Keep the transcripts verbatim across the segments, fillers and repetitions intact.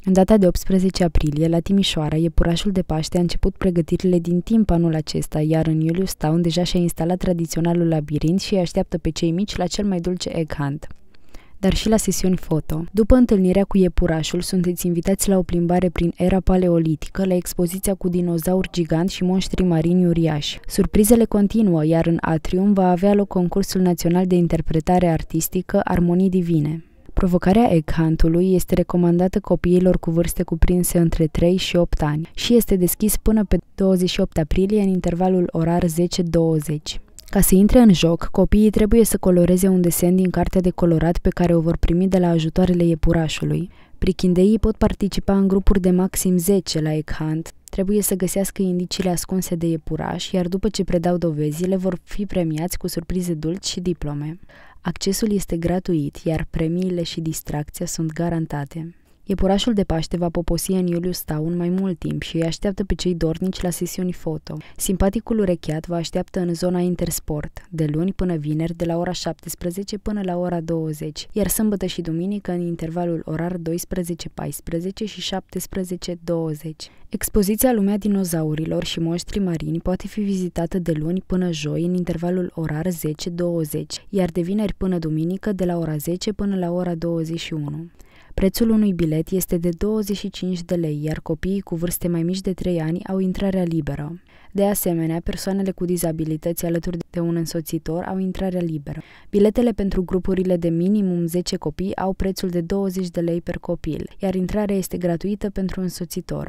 În data de optsprezece aprilie, la Timișoara, iepurașul de Paște a început pregătirile din timp anul acesta, iar în Julius Town deja și-a instalat tradiționalul labirint și îi așteaptă pe cei mici la cel mai dulce egg hunt, dar și la sesiuni foto. După întâlnirea cu iepurașul, sunteți invitați la o plimbare prin era paleolitică, la expoziția cu dinozauri giganți și monștri marini uriași. Surprizele continuă, iar în atrium va avea loc concursul național de interpretare artistică Armonii Divine. Provocarea egg hunt-ului este recomandată copiilor cu vârste cuprinse între trei și opt ani și este deschis până pe douăzeci și opt aprilie în intervalul orar zece douăzeci. Ca să intre în joc, copiii trebuie să coloreze un desen din cartea de colorat pe care o vor primi de la ajutoarele iepurașului. Prichindeii pot participa în grupuri de maxim zece la egg hunt. Trebuie să găsească indiciile ascunse de iepuraș, iar după ce predau dovezile, vor fi premiați cu surprize dulci și diplome. Accesul este gratuit, iar premiile și distracția sunt garantate. Iepurașul de Paște va poposi în Julius Town mai mult timp și îi așteaptă pe cei dornici la sesiuni foto. Simpaticul urecheat vă așteaptă în zona Intersport, de luni până vineri, de la ora șaptesprezece până la ora douăzeci, iar sâmbătă și duminică în intervalul orar douăsprezece paisprezece și șaptesprezece douăzeci. Expoziția Lumea Dinozaurilor și Monștri Marini poate fi vizitată de luni până joi în intervalul orar zece douăzeci, iar de vineri până duminică de la ora zece până la ora douăzeci și unu. Prețul unui bilet este de douăzeci și cinci de lei, iar copiii cu vârste mai mici de trei ani au intrarea liberă. De asemenea, persoanele cu dizabilități alături de un însoțitor au intrarea liberă. Biletele pentru grupurile de minimum zece copii au prețul de douăzeci de lei per copil, iar intrarea este gratuită pentru însoțitor.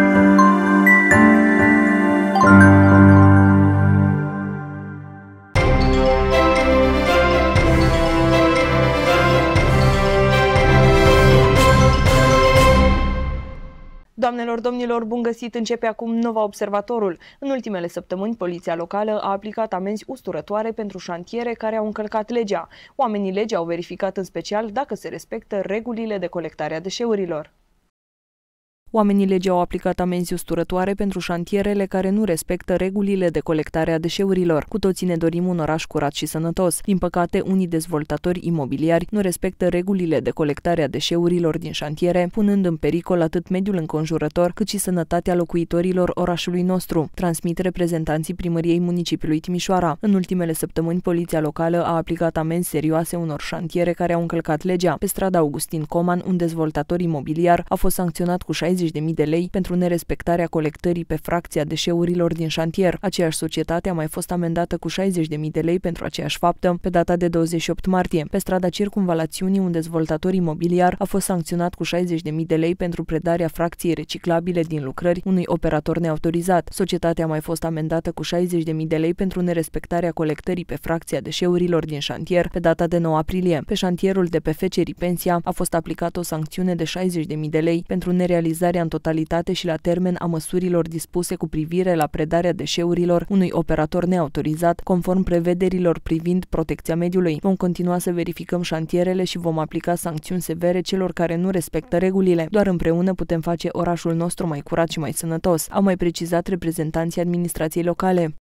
Doamnelor, domnilor, bun găsit! Începe acum Nova Observatorul. În ultimele săptămâni, poliția locală a aplicat amenzi usturătoare pentru șantiere care au încălcat legea. Oamenii legii au verificat în special dacă se respectă regulile de colectare a deșeurilor. Oamenii legii au aplicat amenzi usturătoare pentru șantierele care nu respectă regulile de colectare a deșeurilor. Cu toții ne dorim un oraș curat și sănătos. Din păcate, unii dezvoltatori imobiliari nu respectă regulile de colectare a deșeurilor din șantiere, punând în pericol atât mediul înconjurător, cât și sănătatea locuitorilor orașului nostru, transmit reprezentanții primăriei municipiului Timișoara. În ultimele săptămâni, poliția locală a aplicat amenzi serioase unor șantiere care au încălcat legea. Pe strada Augustin Coman, un dezvoltator imobiliar a fost sancționat cu șaizeci de mii de lei pentru nerespectarea colectării pe fracția deșeurilor din șantier. Aceeași societate a mai fost amendată cu șaizeci de mii de lei pentru aceeași faptă pe data de douăzeci și opt martie. Pe strada Circumvalațiunii, un dezvoltator imobiliar a fost sancționat cu șaizeci de mii de lei pentru predarea fracției reciclabile din lucrări unui operator neautorizat. Societatea a mai fost amendată cu șaizeci de mii de lei pentru nerespectarea colectării pe fracția deșeurilor din șantier pe data de nouă aprilie. Pe șantierul de pe Fecerii Pensia a fost aplicată o sancțiune de șaizeci de mii de lei pentru nerealizarea în totalitate și la termen a măsurilor dispuse cu privire la predarea deșeurilor unui operator neautorizat, conform prevederilor privind protecția mediului. Vom continua să verificăm șantierele și vom aplica sancțiuni severe celor care nu respectă regulile. Doar împreună putem face orașul nostru mai curat și mai sănătos, au mai precizat reprezentanții administrației locale.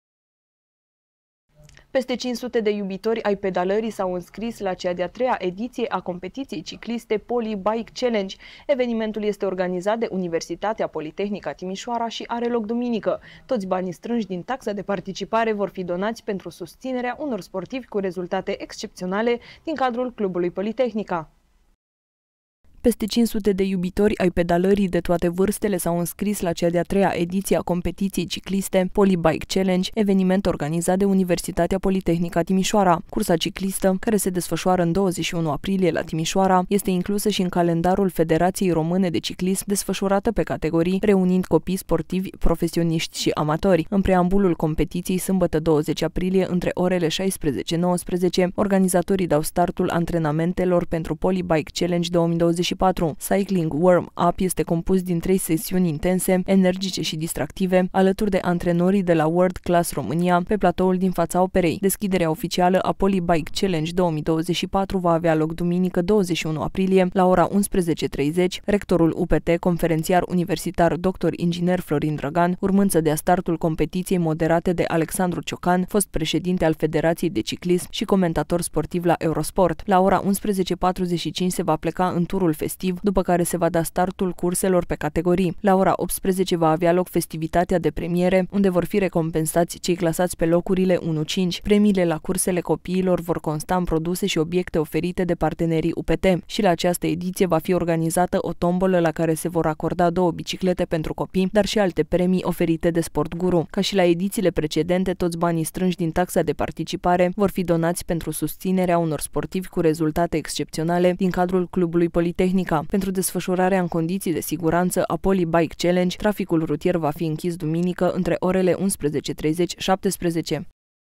Peste cinci sute de iubitori ai pedalării s-au înscris la cea de-a treia ediție a competiției cicliste Poly Bike Challenge. Evenimentul este organizat de Universitatea Politehnică Timișoara și are loc duminică. Toți banii strânși din taxa de participare vor fi donați pentru susținerea unor sportivi cu rezultate excepționale din cadrul Clubului Politehnica. Peste cinci sute de iubitori ai pedalării de toate vârstele s-au înscris la cea de-a treia ediție a competiției cicliste Poly Bike Challenge, eveniment organizat de Universitatea Politehnică Timișoara. Cursa ciclistă, care se desfășoară în douăzeci și unu aprilie la Timișoara, este inclusă și în calendarul Federației Române de Ciclism, desfășurată pe categorii, reunind copii sportivi, profesioniști și amatori. În preambulul competiției, sâmbătă douăzeci aprilie, între orele șaisprezece nouăsprezece, organizatorii dau startul antrenamentelor pentru Poly Bike Challenge două mii douăzeci și patru. Cycling Warm-Up este compus din trei sesiuni intense, energice și distractive, alături de antrenorii de la World Class România, pe platoul din fața operei. Deschiderea oficială a Poly Bike Challenge două mii douăzeci și patru va avea loc duminică douăzeci și unu aprilie, la ora unsprezece treizeci. Rectorul U P T, conferențiar universitar doctor inginer Florin Drăgan, urmând să dea startul competiției moderate de Alexandru Ciocan, fost președinte al Federației de Ciclism și comentator sportiv la Eurosport. La ora unsprezece patruzeci și cinci se va pleca în turul festiv, după care se va da startul curselor pe categorii. La ora optsprezece va avea loc festivitatea de premiere, unde vor fi recompensați cei clasați pe locurile unu cinci. Premiile la cursele copiilor vor consta în produse și obiecte oferite de partenerii U P T. Și la această ediție va fi organizată o tombolă la care se vor acorda două biciclete pentru copii, dar și alte premii oferite de Sport Guru. Ca și la edițiile precedente, toți banii strânși din taxa de participare vor fi donați pentru susținerea unor sportivi cu rezultate excepționale din cadrul Clubului Politehnica. Pentru desfășurarea în condiții de siguranță a Poli Bike Challenge, traficul rutier va fi închis duminică între orele unsprezece treizeci - șaptesprezece.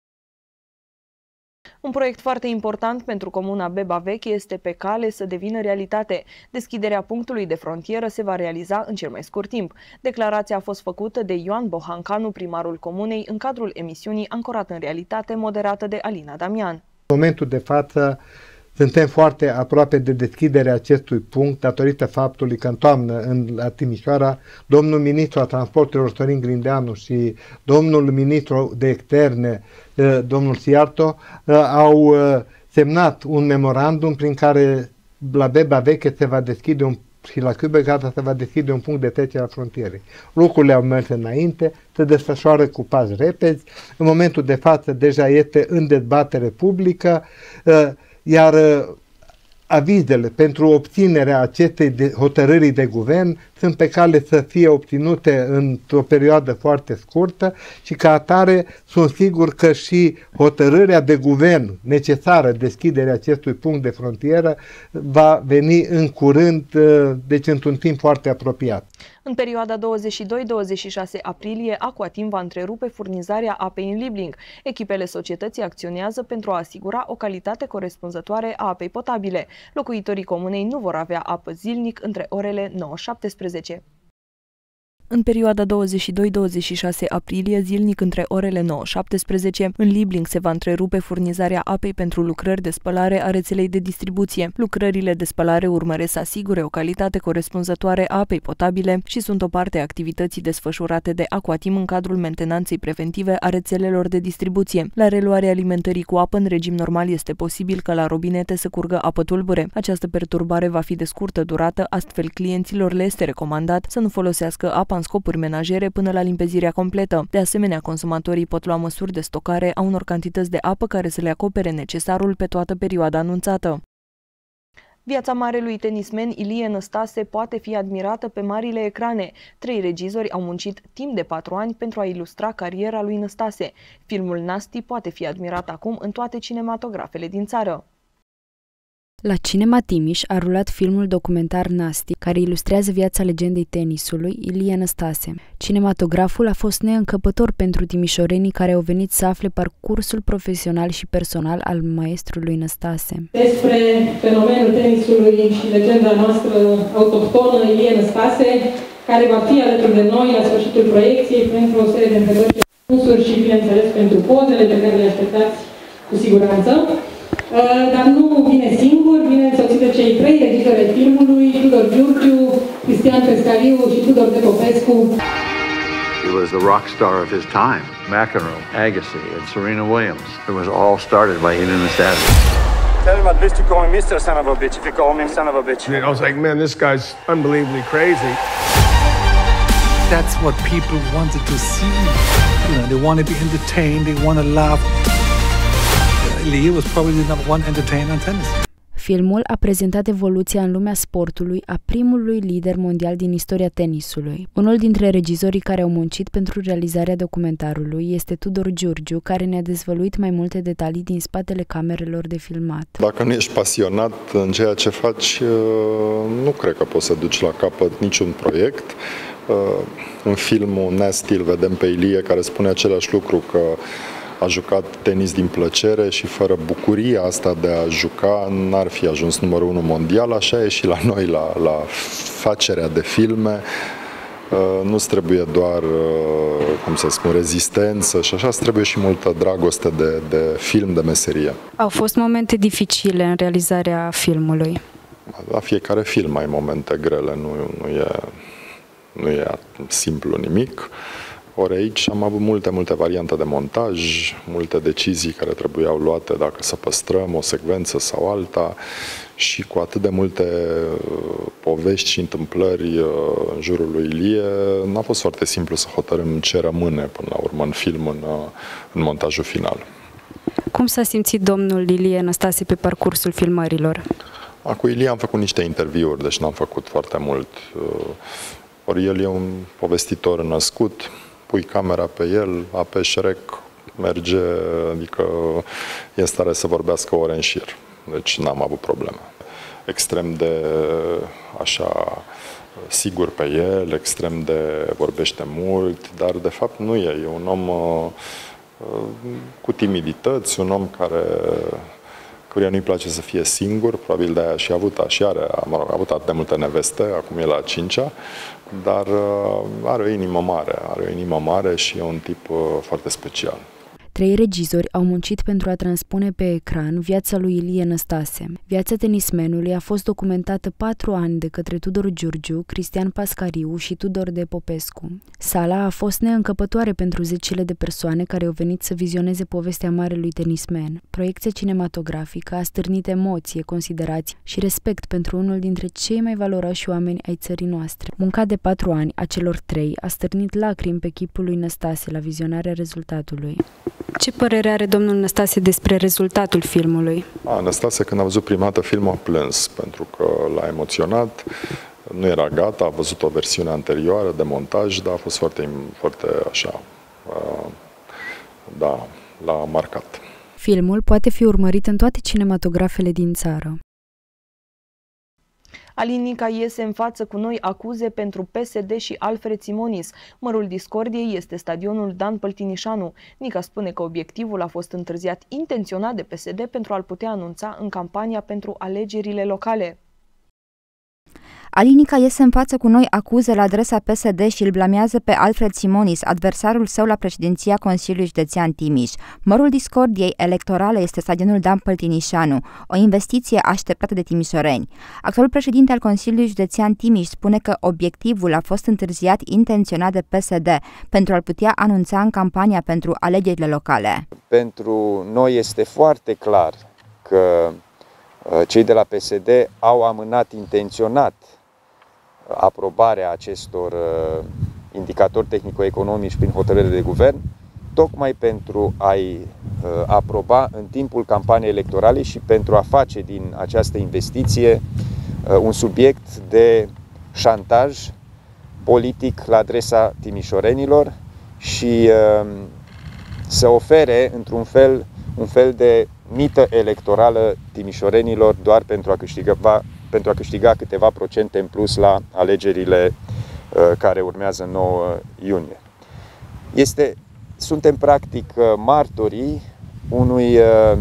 Un proiect foarte important pentru comuna Beba Veche este pe cale să devină realitate. Deschiderea punctului de frontieră se va realiza în cel mai scurt timp. Declarația a fost făcută de Ioan Bohancanu, primarul comunei, în cadrul emisiunii Ancorat în realitate, moderată de Alina Damian. În momentul de față suntem foarte aproape de deschiderea acestui punct, datorită faptului că în toamnă, în, la Timișoara, domnul ministru al transporturilor Sorin Grindeanu și domnul ministru de externe, domnul Siarto, au semnat un memorandum prin care la Beba Veche se va deschide un și la Cubegata se va deschide un punct de trecere a frontierei. Lucrurile au mers înainte, se desfășoară cu pași repezi. În momentul de față deja este în dezbatere publică, iar avizele pentru obținerea acestei de hotărâri de guvern sunt pe cale să fie obținute într-o perioadă foarte scurtă și ca atare sunt sigur că și hotărârea de guvern necesară deschiderea acestui punct de frontieră va veni în curând, deci într-un timp foarte apropiat. În perioada douăzeci și doi - douăzeci și șase aprilie, Aquatim va întrerupe furnizarea apei în Libling. Echipele societății acționează pentru a asigura o calitate corespunzătoare a apei potabile. Locuitorii comunei nu vor avea apă zilnic între orele nouă - șaptesprezece. În perioada douăzeci și doi - douăzeci și șase aprilie, zilnic între orele nouă - șaptesprezece, în Libling se va întrerupe furnizarea apei pentru lucrări de spălare a rețelei de distribuție. Lucrările de spălare urmăresc să asigure o calitate corespunzătoare a apei potabile și sunt o parte a activității desfășurate de Aquatim în cadrul mentenanței preventive a rețelelor de distribuție. La reluarea alimentării cu apă în regim normal este posibil ca la robinete să curgă apă tulbure. Această perturbare va fi de scurtă durată, astfel clienților le este recomandat să nu folosească apa în scopuri menajere până la limpezirea completă. De asemenea, consumatorii pot lua măsuri de stocare a unor cantități de apă care să le acopere necesarul pe toată perioada anunțată. Viața marelui tenismen Ilie Năstase poate fi admirată pe marile ecrane. Trei regizori au muncit timp de patru ani pentru a ilustra cariera lui Năstase. Filmul Nasty poate fi admirat acum în toate cinematografele din țară. La Cinema Timiș a rulat filmul documentar Nasty, care ilustrează viața legendei tenisului Ilie Năstase. Cinematograful a fost neîncăpător pentru timișorenii care au venit să afle parcursul profesional și personal al maestrului Năstase. Despre fenomenul tenisului și legenda noastră autohtonă Ilie Năstase, care va fi alături de noi la sfârșitul proiecției pentru o serie de întrebări și răspunsuri și, bineînțeles, pentru pozele pe care le așteptați cu siguranță. Dar nu vine singur, vine însoțit de cei trei regizori ai filmului, Tudor Giurgiu, Cristian Pescariu și Tudor de Popescu. He was the rock star of his time. McEnroe, Agassi, and Serena Williams. It was all started by Ilie Năstase. Tell him at least you call me Mister Son of a bitch if you call me son of a bitch. I was like, man, this guy's unbelievably crazy. That's what people wanted to see. You know, they want to be entertained, they want to laugh. Ilie was probably the number one entertainer in tennis. Filmul a prezentat evoluția în lumea sportului a primului lider mondial din istoria tenisului. Unul dintre regizorii care au muncit pentru realizarea documentarului este Tudor Giurgiu, care ne-a dezvăluit mai multe detalii din spatele camerelor de filmat. Dacă nu ești pasionat în ceea ce faci, nu cred că poți să duci la capăt niciun proiect. În filmul Nasty îl vedem pe Ilie care spune același lucru, că a jucat tenis din plăcere și fără bucuria asta de a juca n-ar fi ajuns numărul unu mondial. Așa e și la noi, la, la facerea de filme. Nu-ți trebuie doar, cum să spun, rezistență și așa, îți trebuie și multă dragoste de, de film, de meserie. Au fost momente dificile în realizarea filmului? La fiecare film ai momente grele, nu, nu, e, nu e simplu nimic. Ori aici am avut multe, multe variante de montaj, multe decizii care trebuiau luate dacă să păstrăm o secvență sau alta și cu atât de multe povești și întâmplări în jurul lui Ilie, n-a fost foarte simplu să hotărâm ce rămâne până la urmă în film, în, în montajul final. Cum s-a simțit domnul Ilie Năstase pe parcursul filmărilor? Cu Ilie am făcut niște interviuri, deci n-am făcut foarte mult. Ori el e un povestitor născut, pui camera pe el, apeși rec, merge, adică e în stare să vorbească ore în șir. Deci n-am avut probleme. Extrem de așa sigur pe el, extrem de vorbește mult, dar de fapt nu e. E un om uh, cu timidități, un om care căruia nu-i place să fie singur, probabil de-aia și a avut, și are, mă rog, a avut atât de multe neveste, acum e la a cincea, dar uh, are o inimă mare, are o inimă mare și e un tip uh, foarte special. Trei regizori au muncit pentru a transpune pe ecran viața lui Ilie Năstase. Viața tenismenului a fost documentată patru ani de către Tudor Giurgiu, Cristian Pascariu și Tudor de Popescu. Sala a fost neîncăpătoare pentru zecile de persoane care au venit să vizioneze povestea marelui tenismen. Proiecția cinematografică a stârnit emoție, considerație și respect pentru unul dintre cei mai valoroși oameni ai țării noastre. Munca de patru ani a celor trei a stârnit lacrimi pe chipul lui Năstase la vizionarea rezultatului. Ce părere are domnul Năstase despre rezultatul filmului? A, Năstase, când a văzut prima dată filmul, a plâns, pentru că l-a emoționat, nu era gata, a văzut o versiune anterioară de montaj, dar a fost foarte, foarte așa, da, l-a marcat. Filmul poate fi urmărit în toate cinematografele din țară. Alin Nica iese în față cu noi acuze pentru P S D și Alfred Simonis. Mărul discordiei este stadionul Dan Păltinișanu. Nica spune că obiectivul a fost întârziat intenționat de P S D pentru a-l putea anunța în campania pentru alegerile locale. Alin Nica iese în față cu noi acuze la adresa P S D și îl blamează pe Alfred Simonis, adversarul său la președinția Consiliului Județean Timiș. Mărul discordiei electorale este stadionul Dan Păltinișanu, o investiție așteptată de timișoreni. Actualul președinte al Consiliului Județean Timiș spune că obiectivul a fost întârziat intenționat de P S D pentru a-l putea anunța în campania pentru alegerile locale. Pentru noi este foarte clar că cei de la P S D au amânat intenționat aprobarea acestor uh, indicatori tehnico-economici prin hotărâre de guvern, tocmai pentru a-i uh, aproba în timpul campaniei electorale și pentru a face din această investiție uh, un subiect de șantaj politic la adresa timișorenilor și uh, să ofere, într-un fel, un fel de mită electorală timișorenilor doar pentru a câștiga pentru a câștiga câteva procente în plus la alegerile uh, care urmează în nouă iunie. Este, suntem practic martorii unui uh,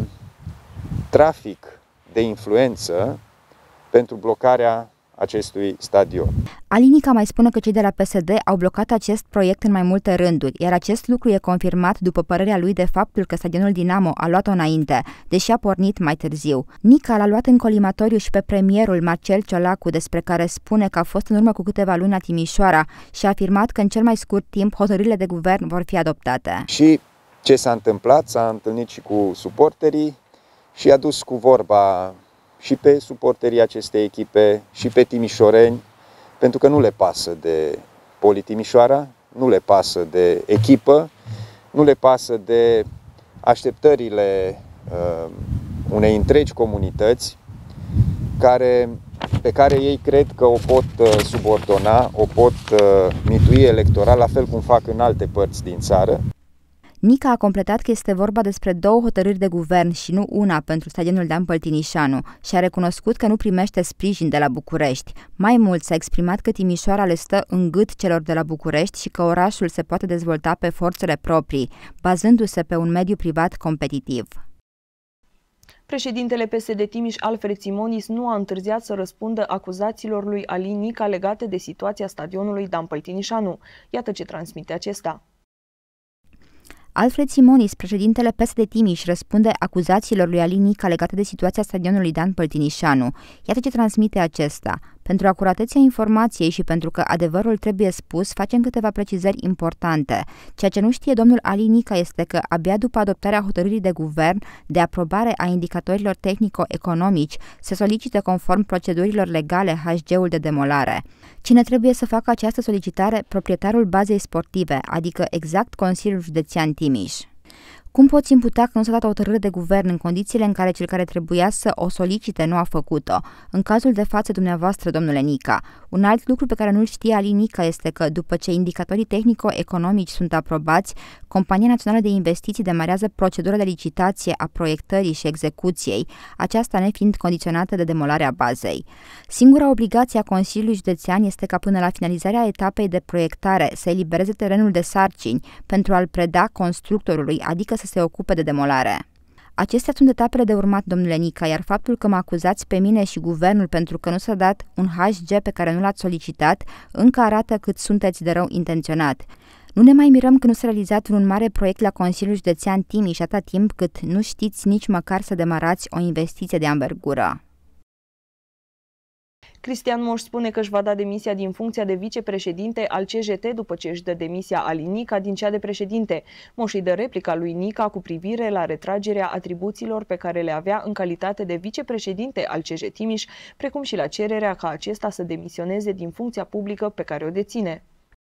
trafic de influență pentru blocarea acestui stadion. Alin Nica mai spune că cei de la P S D au blocat acest proiect în mai multe rânduri, iar acest lucru e confirmat după părerea lui de faptul că stadionul Dinamo a luat-o înainte, deși a pornit mai târziu. Nica l-a luat în colimatoriu și pe premierul Marcel Ciolacu, despre care spune că a fost în urmă cu câteva luni la Timișoara și a afirmat că în cel mai scurt timp hotărârile de guvern vor fi adoptate. Și ce s-a întâmplat? S-a întâlnit și cu suporterii și a dus cu vorba și pe suporterii acestei echipe, și pe timișoreni, pentru că nu le pasă de Poli Timișoara, nu le pasă de echipă, nu le pasă de așteptările uh, unei întregi comunități care, pe care ei cred că o pot uh, subordona, o pot uh, mitui electoral, la fel cum fac în alte părți din țară. Nica a completat că este vorba despre două hotărâri de guvern și nu una pentru stadionul Dan Păltinișanu și a recunoscut că nu primește sprijin de la București. Mai mult s-a exprimat că Timișoara le stă în gât celor de la București și că orașul se poate dezvolta pe forțele proprii, bazându-se pe un mediu privat competitiv. Președintele P S D Timiș, Alfred Simonis, nu a întârziat să răspundă acuzațiilor lui Alin Nica legate de situația stadionului Dan Păltinișanu. Iată ce transmite acesta. Alfred Simonis, președintele P S D Timiș, răspunde acuzațiilor lui Alin Nica legate de situația stadionului Dan Păltinișanu. Iată ce transmite acesta. Pentru acuratețea informației și pentru că adevărul trebuie spus, facem câteva precizări importante. Ceea ce nu știe domnul Ali Nica este că abia după adoptarea hotărârii de guvern de aprobare a indicatorilor tehnico-economici se solicită conform procedurilor legale H G-ul de demolare. Cine trebuie să facă această solicitare? Proprietarul bazei sportive, adică exact Consiliul Județean Timiș. Cum poți imputa că nu s-a dat o hotărâre de guvern în condițiile în care cel care trebuia să o solicite nu a făcut-o? În cazul de față dumneavoastră, domnule Nica, un alt lucru pe care nu-l știe Ali Nica este că, după ce indicatorii tehnico-economici sunt aprobați, Compania Națională de Investiții demarează procedura de licitație a proiectării și execuției, aceasta nefiind condiționată de demolarea bazei. Singura obligație a Consiliului Județean este ca până la finalizarea etapei de proiectare să elibereze terenul de sarcini pentru a-l preda constructorului, adică să se ocupe de demolare. Acestea sunt etapele de urmat, domnule Nica, iar faptul că mă acuzați pe mine și guvernul pentru că nu s-a dat un H G pe care nu l-ați solicitat, încă arată cât sunteți de rău intenționat. Nu ne mai mirăm că nu s-a realizat un mare proiect la Consiliul Județean Timiș atâta timp cât nu știți nici măcar să demarați o investiție de anvergură. Cristian Moș spune că își va da demisia din funcția de vicepreședinte al C J T după ce își dă demisia Ali Nica din cea de președinte. Moș îi dă replica lui Nica cu privire la retragerea atribuțiilor pe care le avea în calitate de vicepreședinte al C J Timiș, precum și la cererea ca acesta să demisioneze din funcția publică pe care o deține.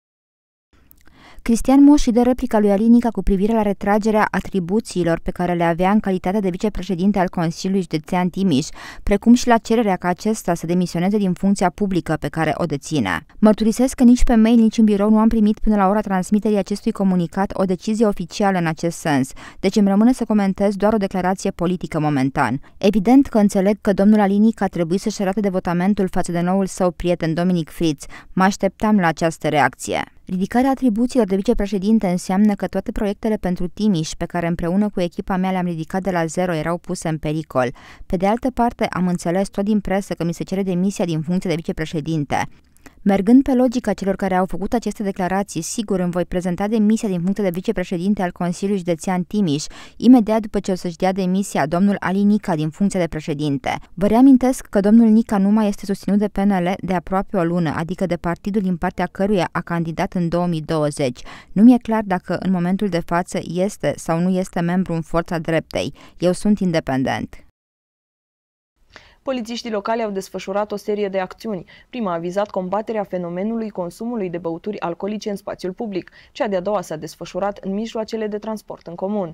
Cristian Moș îi dă replica lui Ali Nica cu privire la retragerea atribuțiilor pe care le avea în calitate de vicepreședinte al Consiliului Județean Timiș, precum și la cererea ca acesta să demisioneze din funcția publică pe care o deține. Mărturisesc că nici pe mail, nici în birou nu am primit până la ora transmiterii acestui comunicat o decizie oficială în acest sens, deci îmi rămâne să comentez doar o declarație politică momentan. Evident că înțeleg că domnul Ali Nica a trebuit să-și arate devotamentul față de noul său prieten Dominic Fritz. Mă așteptam la această reacție. Ridicarea atribuțiilor de vicepreședinte înseamnă că toate proiectele pentru Timiș, pe care împreună cu echipa mea le-am ridicat de la zero, erau puse în pericol. Pe de altă parte, am înțeles tot din presă că mi se cere demisia din funcție de vicepreședinte. Mergând pe logica celor care au făcut aceste declarații, sigur îmi voi prezenta demisia din funcție de vicepreședinte al Consiliului Județean Timiș, imediat după ce o să-și dea demisia domnul Ali Nica din funcția de președinte. Vă reamintesc că domnul Nica nu mai este susținut de P N L de aproape o lună, adică de partidul din partea căruia a candidat în două mii douăzeci. Nu mi-e clar dacă în momentul de față este sau nu este membru în forța dreptei. Eu sunt independent. Polițiștii locali au desfășurat o serie de acțiuni. Prima a vizat combaterea fenomenului consumului de băuturi alcoolice în spațiul public. Cea de-a doua s-a desfășurat în mijloacele de transport în comun.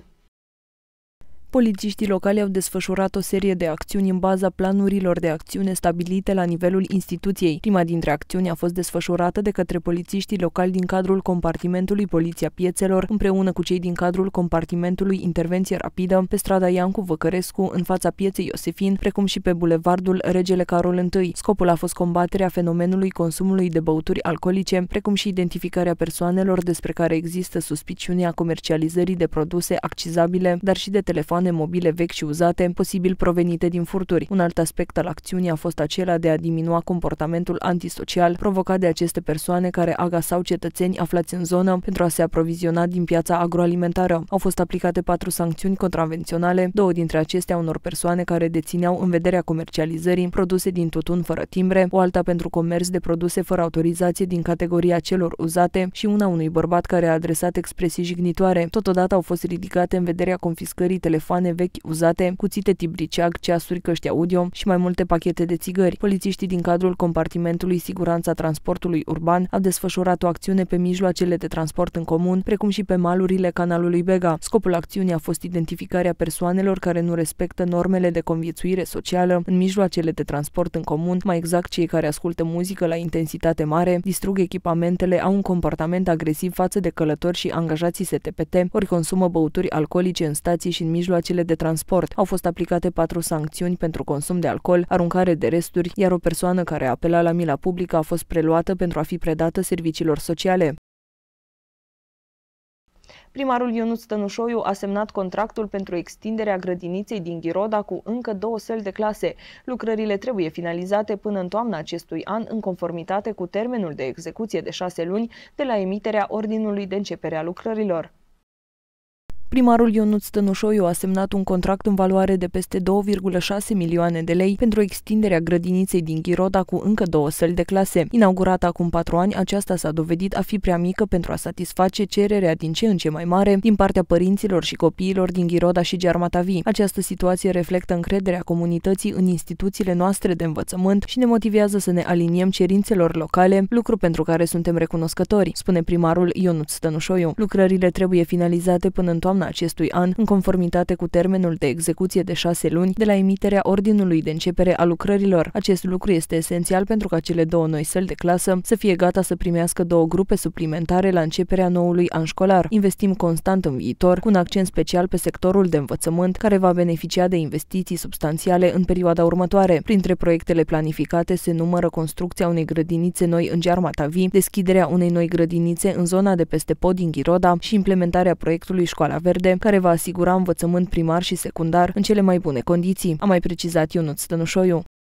Polițiștii locali au desfășurat o serie de acțiuni în baza planurilor de acțiune stabilite la nivelul instituției. Prima dintre acțiuni a fost desfășurată de către polițiștii locali din cadrul compartimentului Poliția Piețelor, împreună cu cei din cadrul compartimentului Intervenție Rapidă, pe strada Iancu Văcărescu, în fața pieței Iosefin, precum și pe bulevardul Regele Carol I. Scopul a fost combaterea fenomenului consumului de băuturi alcoolice, precum și identificarea persoanelor despre care există suspiciunea comercializării de produse accizabile, dar și de telefoane mobile vechi și uzate, posibil provenite din furturi. Un alt aspect al acțiunii a fost acela de a diminua comportamentul antisocial provocat de aceste persoane care agasau cetățeni aflați în zonă pentru a se aproviziona din piața agroalimentară. Au fost aplicate patru sancțiuni contravenționale, două dintre acestea unor persoane care dețineau în vederea comercializării produse din tutun fără timbre, o alta pentru comerț de produse fără autorizație din categoria celor uzate și una unui bărbat care a adresat expresii jignitoare. Totodată au fost ridicate în vederea confiscării telefoane vechi uzate, cuțite tip briceag, ceasuri, căști audio și mai multe pachete de țigări. Polițiștii din cadrul compartimentului Siguranța Transportului Urban au desfășurat o acțiune pe mijloacele de transport în comun, precum și pe malurile canalului Bega. Scopul acțiunii a fost identificarea persoanelor care nu respectă normele de conviețuire socială în mijloacele de transport în comun, mai exact cei care ascultă muzică la intensitate mare, distrug echipamentele, au un comportament agresiv față de călători și angajații S T P T, ori consumă băuturi alcoolice în stații și în mijloacele de transport. Au fost aplicate patru sancțiuni pentru consum de alcool, aruncare de resturi, iar o persoană care apela la mila publică a fost preluată pentru a fi predată serviciilor sociale. Primarul Ionuț Tănușoiu a semnat contractul pentru extinderea grădiniței din Ghiroda cu încă două săli de clase. Lucrările trebuie finalizate până în toamna acestui an, în conformitate cu termenul de execuție de șase luni de la emiterea ordinului de începere a lucrărilor. Primarul Ionuț Stănușoiu a semnat un contract în valoare de peste două virgulă șase milioane de lei pentru extinderea grădiniței din Ghiroda cu încă două săli de clase. Inaugurată acum patru ani, aceasta s-a dovedit a fi prea mică pentru a satisface cererea din ce în ce mai mare din partea părinților și copiilor din Ghiroda și Gearmatavi. Această situație reflectă încrederea comunității în instituțiile noastre de învățământ și ne motivează să ne aliniem cerințelor locale, lucru pentru care suntem recunoscători, spune primarul Ionuț Stănușoiu. Lucrările trebuie finalizate până în toamna acestui an, în conformitate cu termenul de execuție de șase luni de la emiterea ordinului de începere a lucrărilor. Acest lucru este esențial pentru ca cele două noi săli de clasă să fie gata să primească două grupe suplimentare la începerea noului an școlar. Investim constant în viitor, cu un accent special pe sectorul de învățământ, care va beneficia de investiții substanțiale în perioada următoare. Printre proiectele planificate se numără construcția unei grădinițe noi în Gearmatavi, deschiderea unei noi grădinițe în zona de peste pod din Ghiroda și implementarea proiectului Școala Verde, care va asigura învățământ primar și secundar în cele mai bune condiții, a mai precizat Ionuț Stănușoiu.